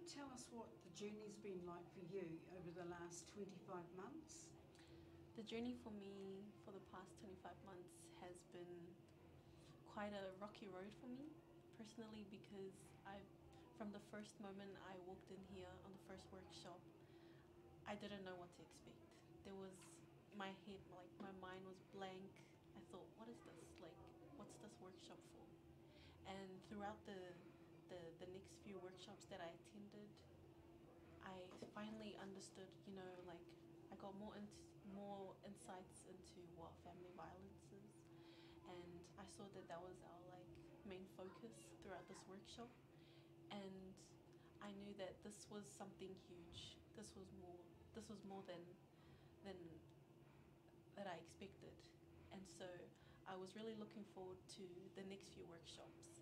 tell us what the journey's been like for you over the last 25 months? The journey for me for the past 25 months has been quite a rocky road for me personally, because from the first moment I walked in here on the first workshop, I didn't know what to expect. There was my head, like my mind was blank. I thought, what is this? Like, what's this workshop for? And throughout the next few workshops that I attended, I finally understood, like I got more insights into what family violence is, and I saw that that was our like main focus throughout this workshop, and I knew that this was something huge. This was more than that I expected, and so I was really looking forward to the next few workshops